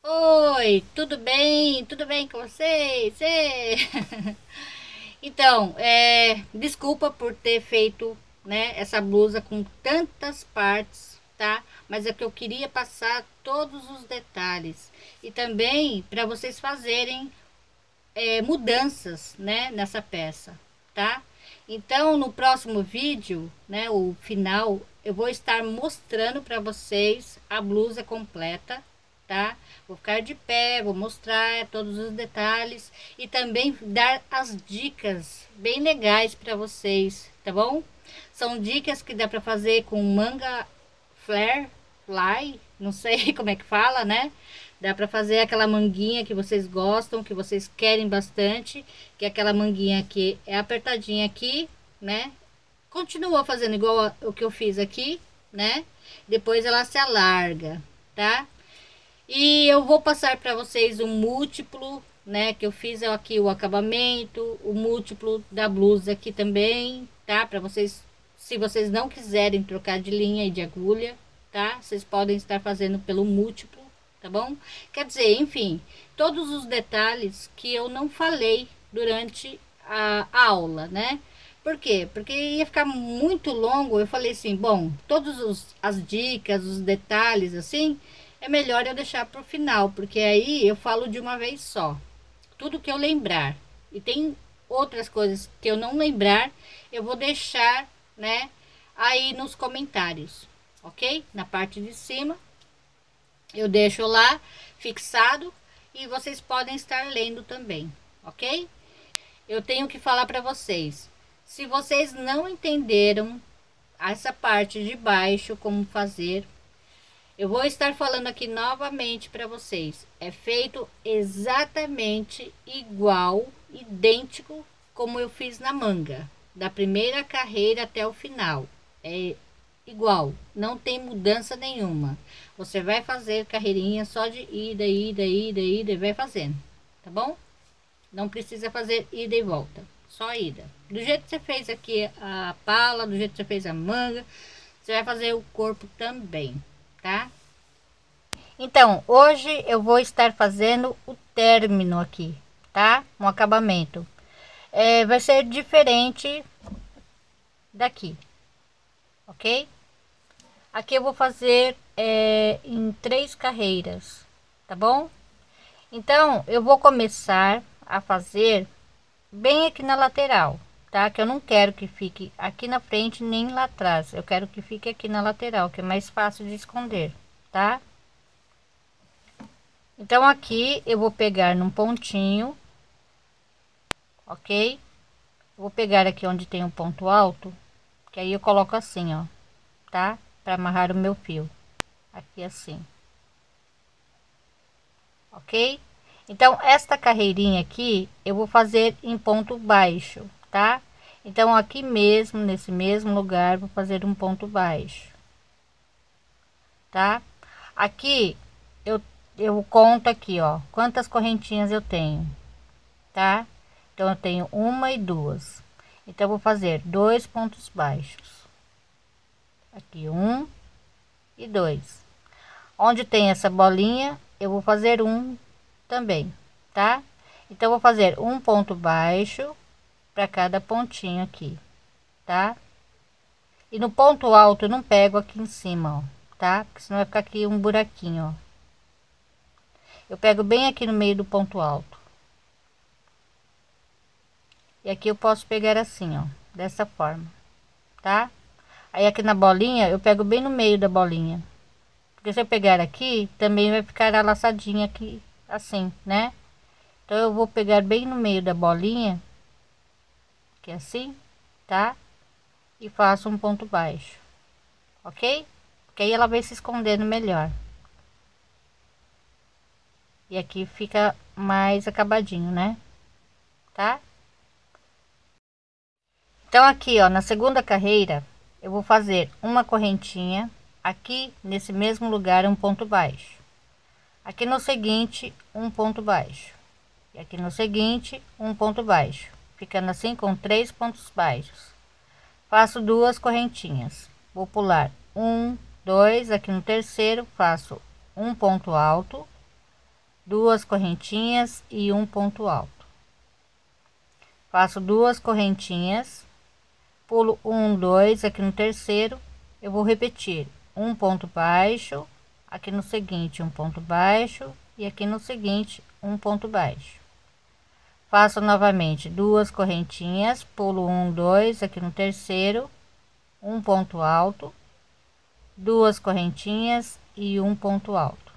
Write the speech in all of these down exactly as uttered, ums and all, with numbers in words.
Oi, tudo bem? Tudo bem com vocês? Ê! Então, é, desculpa por ter feito, né, essa blusa com tantas partes, tá? Mas é que eu queria passar todos os detalhes e também para vocês fazerem é, mudanças, né, nessa peça, tá? Então, no próximo vídeo, né, o final, eu vou estar mostrando para vocês a blusa completa, tá? Vou ficar de pé, vou mostrar todos os detalhes e também dar as dicas bem legais para vocês, tá bom? São dicas que dá para fazer com manga flare, fly, não sei como é que fala, né? Dá para fazer aquela manguinha que vocês gostam, que vocês querem bastante, que é aquela manguinha que é apertadinha aqui, né? Continua fazendo igual o que eu fiz aqui, né? Depois ela se alarga, tá? E eu vou passar para vocês o múltiplo, né? Que eu fiz aqui o acabamento, o múltiplo da blusa aqui também, tá? Para vocês, se vocês não quiserem trocar de linha e de agulha, tá? Vocês podem estar fazendo pelo múltiplo, tá bom? Quer dizer, enfim, todos os detalhes que eu não falei durante a aula, né? Por quê? Porque ia ficar muito longo. Eu falei assim, bom, todas as dicas, os detalhes assim, é melhor eu deixar para o final, porque aí eu falo de uma vez só, tudo que eu lembrar. E tem outras coisas que eu não lembrar, eu vou deixar, né, aí nos comentários, ok? Na parte de cima, eu deixo lá fixado e vocês podem estar lendo também, ok? Eu tenho que falar para vocês, se vocês não entenderam essa parte de baixo, como fazer, eu vou estar falando aqui novamente para vocês. É feito exatamente igual, idêntico como eu fiz na manga, da primeira carreira até o final. É igual, não tem mudança nenhuma. Você vai fazer carreirinha só de ida, ida, ida, ida e vai fazendo, tá bom? Não precisa fazer ida e volta, só ida. Do jeito que você fez aqui a pala, do jeito que você fez a manga, você vai fazer o corpo também, tá? Então, hoje eu vou estar fazendo o término aqui, tá? Um acabamento. É, vai ser diferente daqui, ok? Aqui eu vou fazer é, em três carreiras, tá bom? Então, eu vou começar a fazer bem aqui na lateral, tá? Que eu não quero que fique aqui na frente nem lá atrás. Eu quero que fique aqui na lateral, que é mais fácil de esconder, tá? Então aqui eu vou pegar num pontinho, ok? Vou pegar aqui onde tem um ponto alto, que aí eu coloco assim, ó, tá? Para amarrar o meu fio, aqui assim, ok? Então esta carreirinha aqui eu vou fazer em ponto baixo, tá? Então aqui mesmo, nesse mesmo lugar, vou fazer um ponto baixo, tá? Aqui eu eu conto aqui, ó, quantas correntinhas eu tenho, tá? Então eu tenho uma e duas, então eu vou fazer dois pontos baixos aqui, um e dois. Onde tem essa bolinha eu vou fazer um também, tá? Então eu vou fazer um ponto baixo para cada pontinho aqui, tá? E no ponto alto eu não pego aqui em cima, ó, tá? Porque senão vai ficar aqui um buraquinho, ó. Eu pego bem aqui no meio do ponto alto. E aqui eu posso pegar assim, ó, dessa forma, tá? Aí aqui na bolinha eu pego bem no meio da bolinha, porque se eu pegar aqui também vai ficar a laçadinha aqui assim, né? Então eu vou pegar bem no meio da bolinha, que é assim, tá? E faço um ponto baixo, ok? Porque aí ela vai se escondendo melhor. E aqui fica mais acabadinho, né? Tá? Então aqui, ó, na segunda carreira, eu vou fazer uma correntinha aqui nesse mesmo lugar, um ponto baixo. Aqui no seguinte, um ponto baixo. E aqui no seguinte, um ponto baixo, ficando assim com três pontos baixos. Faço duas correntinhas, vou pular um, dois, aqui no terceiro faço um ponto alto, duas correntinhas e um ponto alto. Faço duas correntinhas, pulo um, dois, aqui no terceiro eu vou repetir um ponto baixo, aqui no seguinte um ponto baixo e aqui no seguinte um ponto baixo. Faço novamente duas correntinhas, pulo um, dois, aqui no terceiro, um ponto alto, duas correntinhas e um ponto alto.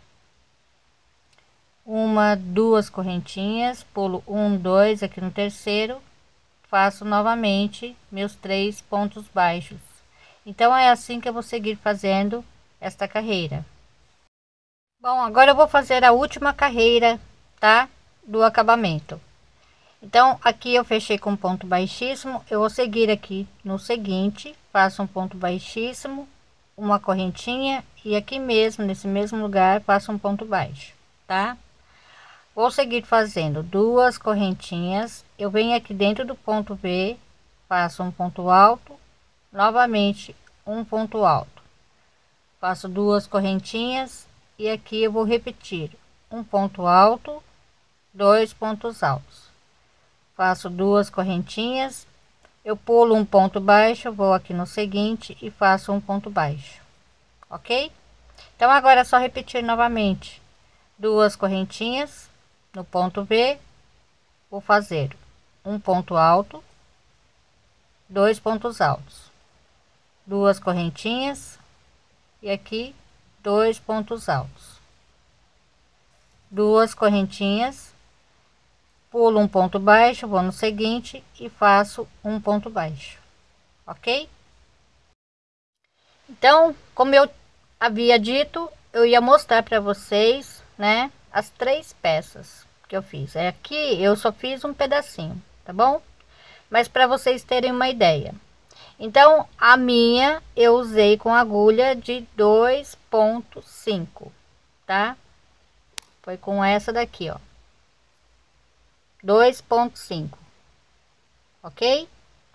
Uma, duas correntinhas, pulo um, dois, aqui no terceiro, faço novamente meus três pontos baixos. Então é assim que eu vou seguir fazendo esta carreira. Bom, agora eu vou fazer a última carreira, tá? Do acabamento. Então aqui eu fechei com ponto baixíssimo, eu vou seguir aqui no seguinte, faço um ponto baixíssimo, uma correntinha e aqui mesmo nesse mesmo lugar faço um ponto baixo, tá? Vou seguir fazendo duas correntinhas, eu venho aqui dentro do ponto B, faço um ponto alto, novamente um ponto alto, faço duas correntinhas e aqui eu vou repetir um ponto alto, dois pontos altos. Faço duas correntinhas, eu pulo um ponto baixo, vou aqui no seguinte e faço um ponto baixo, ok? Então agora é só repetir novamente duas correntinhas no ponto B, vou fazer um ponto alto, dois pontos altos, duas correntinhas e aqui dois pontos altos, duas correntinhas, pulo um ponto baixo, vou no seguinte e faço um ponto baixo, ok? Então, como eu havia dito, eu ia mostrar para vocês, né, as três peças que eu fiz. É aqui eu só fiz um pedacinho, tá bom? Mas para vocês terem uma ideia. Então, a minha eu usei com agulha de dois ponto cinco, tá? Foi com essa daqui, ó. dois ponto cinco, ok?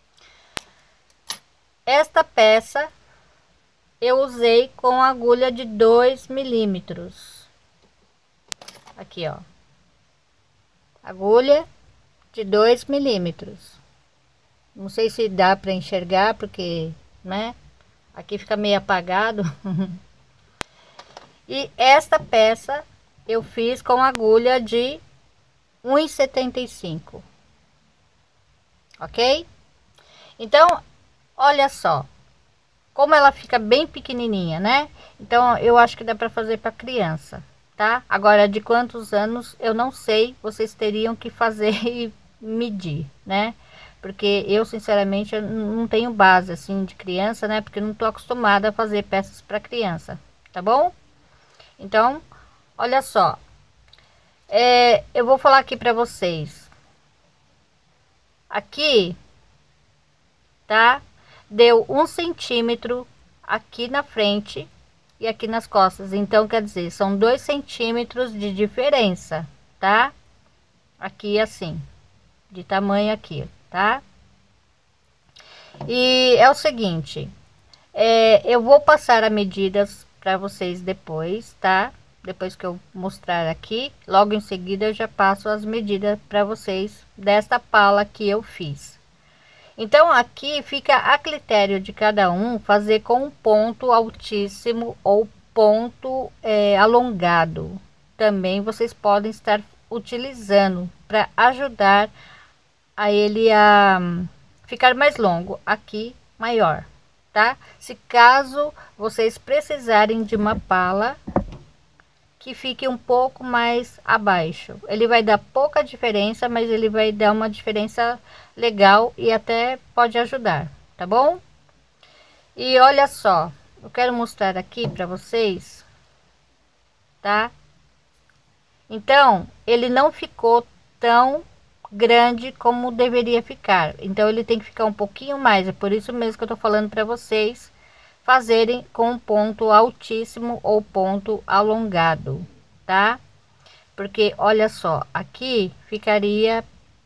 Esta peça eu usei com agulha de dois milímetros, aqui ó, agulha de dois milímetros. Não sei se dá para enxergar porque, né, aqui fica meio apagado. E esta peça eu fiz com agulha de um e setenta e cinco, ok? Então olha só como ela fica bem pequenininha, né? Então eu acho que dá para fazer para criança, tá? Agora de quantos anos eu não sei, vocês teriam que fazer e medir, né? Porque eu sinceramente eu não tenho base assim de criança, né? Porque eu não tô acostumada a fazer peças para criança, tá bom? Então olha só, é, eu vou falar aqui para vocês. Aqui, tá? Deu um centímetro aqui na frente e aqui nas costas. Então, quer dizer, são dois centímetros de diferença, tá? Aqui assim, de tamanho aqui, tá? E é o seguinte, é, eu vou passar as medidas para vocês depois, tá? Depois que eu mostrar aqui, logo em seguida eu já passo as medidas para vocês desta pala que eu fiz. Então aqui fica a critério de cada um fazer com um ponto altíssimo ou ponto é, alongado. Também vocês podem estar utilizando para ajudar a ele a ficar mais longo, aqui maior, tá? Se caso vocês precisarem de uma pala que fique um pouco mais abaixo, ele vai dar pouca diferença, mas ele vai dar uma diferença legal e até pode ajudar, tá bom? E olha só, eu quero mostrar aqui para vocês, tá? Então ele não ficou tão grande como deveria ficar, então ele tem que ficar um pouquinho mais, é por isso mesmo que eu tô falando para vocês fazerem com um ponto altíssimo ou ponto alongado, tá? Porque olha só, aqui ficaria,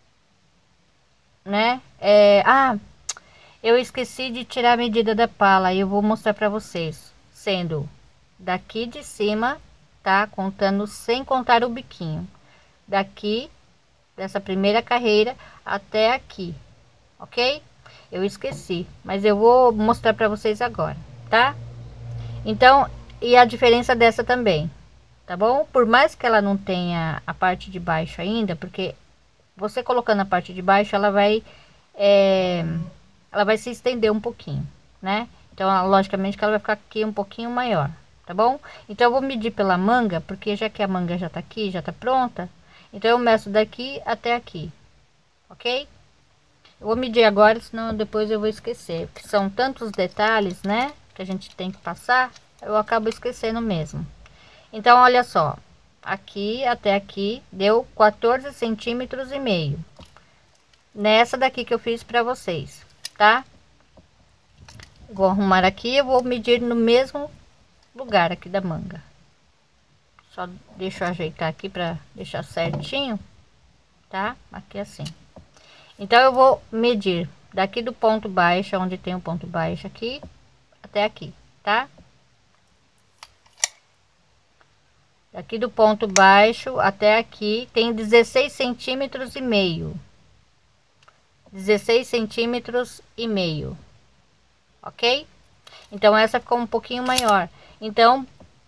né? É, ah, eu esqueci de tirar a medida da pala e eu vou mostrar para vocês, sendo daqui de cima tá? Contando sem contar o biquinho. Daqui, dessa primeira carreira até aqui, ok? Eu esqueci, mas eu vou mostrar para vocês agora, tá? Então, e a diferença dessa também, tá bom? Por mais que ela não tenha a parte de baixo ainda, porque você colocando a parte de baixo, ela vai, é, ela vai se estender um pouquinho, né? Então, logicamente que ela vai ficar aqui um pouquinho maior, tá bom? Então, eu vou medir pela manga, porque já que a manga já tá aqui, já tá pronta, então eu meço daqui até aqui, ok? Eu vou medir agora, senão depois eu vou esquecer, porque são tantos detalhes, né, que a gente tem que passar, eu acabo esquecendo mesmo. Então, olha só, aqui até aqui deu quatorze centímetros e meio, nessa daqui que eu fiz para vocês, tá? Vou arrumar aqui, eu vou medir no mesmo lugar aqui da manga. Só deixa eu ajeitar aqui para deixar certinho, tá? Aqui assim. Então, eu vou medir daqui do ponto baixo, onde tem o ponto baixo aqui, até aqui, tá? Daqui do ponto baixo até aqui tem dezesseis centímetros e meio. dezesseis centímetros e meio, ok? Então, essa ficou um pouquinho maior. Então,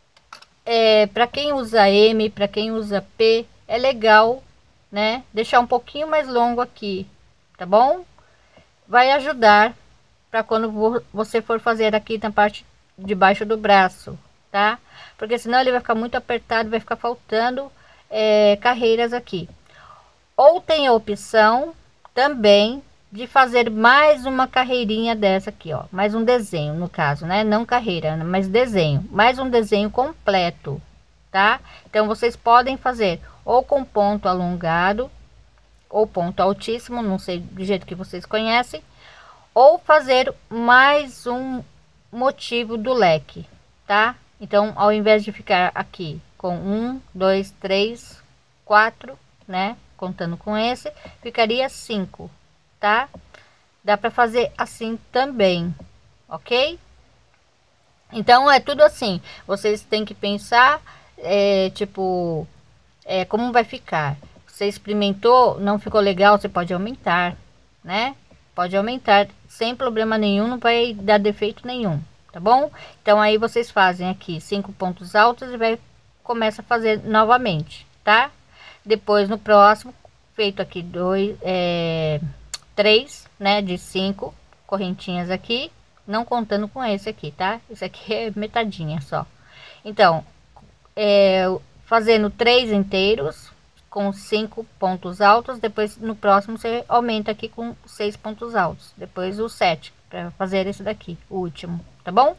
é, para quem usa M, para quem usa P, é legal, né? Deixar um pouquinho mais longo aqui, tá bom? Vai ajudar para quando você for fazer aqui na parte de baixo do braço, tá? Porque senão ele vai ficar muito apertado, vai ficar faltando é, carreiras aqui. Ou tem a opção também de fazer mais uma carreirinha dessa aqui, ó, mais um desenho no caso, né? Não carreira, mas desenho, mais um desenho completo, tá? Então vocês podem fazer ou com ponto alongado ou ponto altíssimo, não sei do jeito que vocês conhecem, ou fazer mais um motivo do leque, tá? Então, ao invés de ficar aqui com um, dois, três, quatro, né? Contando com esse, ficaria cinco, tá? Dá para fazer assim também, ok? Então, é tudo assim. Vocês têm que pensar, é, tipo, é, como vai ficar. Você experimentou, não ficou legal, você pode aumentar, né? Pode aumentar sem problema nenhum, não vai dar defeito nenhum, tá bom? Então aí vocês fazem aqui cinco pontos altos e vai começa a fazer novamente, tá? Depois no próximo, feito aqui dois, é, três, né? De cinco correntinhas aqui, não contando com esse aqui, tá? Esse aqui é metadinha só. Então, é, fazendo três inteiros com cinco pontos altos, depois no próximo você aumenta aqui com seis pontos altos, depois o sete para fazer esse daqui, o último, tá bom?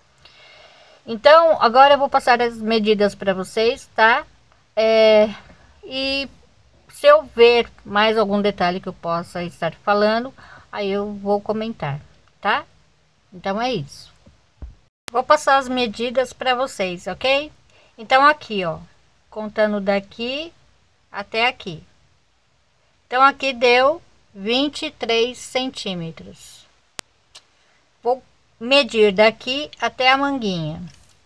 Então agora eu vou passar as medidas para vocês, tá? É, e se eu ver mais algum detalhe que eu possa estar falando, aí eu vou comentar, tá? Então é isso. Vou passar as medidas para vocês, ok? Então aqui, ó, contando daqui até aqui. Então aqui deu vinte e três centímetros. Vou medir daqui até a manguinha.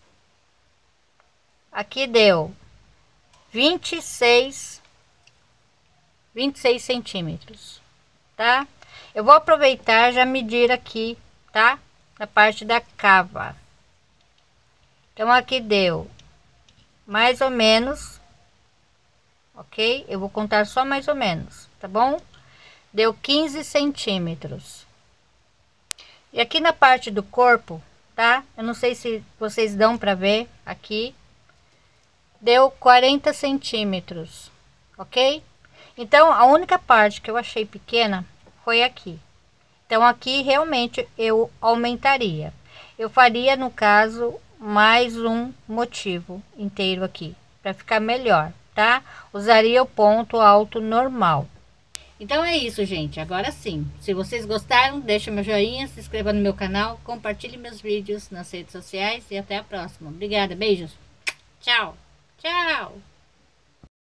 Aqui deu vinte e seis, vinte e seis centímetros, tá? Eu vou aproveitar já medir aqui, tá? Na parte da cava. Então aqui deu mais ou menos, ok? Eu vou contar só mais ou menos, tá bom? Deu quinze centímetros. E aqui na parte do corpo, tá? Eu não sei se vocês dão para ver aqui. Deu quarenta centímetros, ok? Então, a única parte que eu achei pequena foi aqui. Então, aqui realmente eu aumentaria. Eu faria, no caso, mais um motivo inteiro aqui, para ficar melhor, tá? Usaria o ponto alto normal. Então é isso, gente. Agora sim, se vocês gostaram, deixa meu joinha, se inscreva no meu canal, compartilhe meus vídeos nas redes sociais e até a próxima. Obrigada, beijos. Tchau. Tchau.